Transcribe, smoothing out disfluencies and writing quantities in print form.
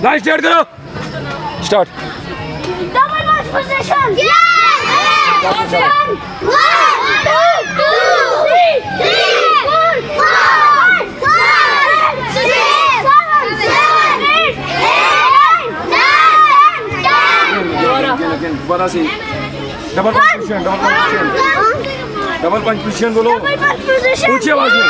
Line start करो। Start. Double punch position. 1 2 3 4 5 6 7 8 9 10 दोबारा से double punch position, double punch position बोलो ऊंची आवाज में।